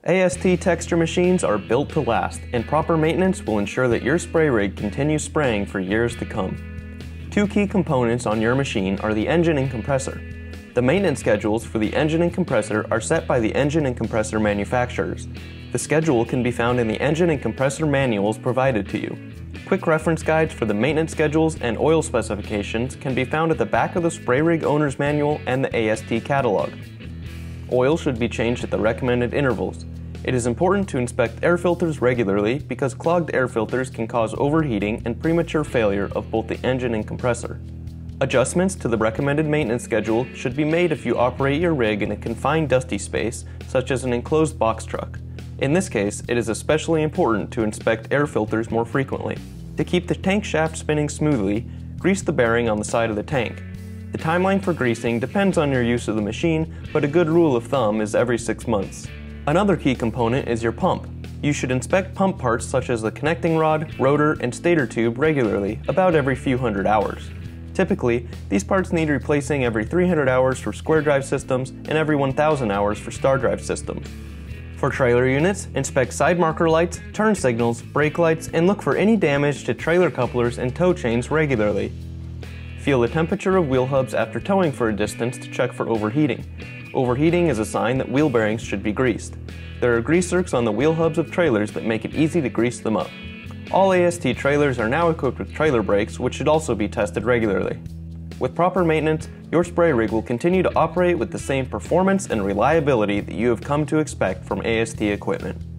AST texture machines are built to last, and proper maintenance will ensure that your spray rig continues spraying for years to come. Two key components on your machine are the engine and compressor. The maintenance schedules for the engine and compressor are set by the engine and compressor manufacturers. The schedule can be found in the engine and compressor manuals provided to you. Quick reference guides for the maintenance schedules and oil specifications can be found at the back of the spray rig owner's manual and the AST catalog. Oil should be changed at the recommended intervals. It is important to inspect air filters regularly because clogged air filters can cause overheating and premature failure of both the engine and compressor. Adjustments to the recommended maintenance schedule should be made if you operate your rig in a confined dusty space, such as an enclosed box truck. In this case, it is especially important to inspect air filters more frequently. To keep the tank shaft spinning smoothly, grease the bearing on the side of the tank. The timeline for greasing depends on your use of the machine, but a good rule of thumb is every 6 months. Another key component is your pump. You should inspect pump parts such as the connecting rod, rotor, and stator tube regularly, about every few hundred hours. Typically, these parts need replacing every 300 hours for square drive systems and every 1,000 hours for star drive systems. For trailer units, inspect side marker lights, turn signals, brake lights, and look for any damage to trailer couplers and tow chains regularly. Feel the temperature of wheel hubs after towing for a distance to check for overheating. Overheating is a sign that wheel bearings should be greased. There are grease zerks on the wheel hubs of trailers that make it easy to grease them up. All AST trailers are now equipped with trailer brakes, which should also be tested regularly. With proper maintenance, your spray rig will continue to operate with the same performance and reliability that you have come to expect from AST equipment.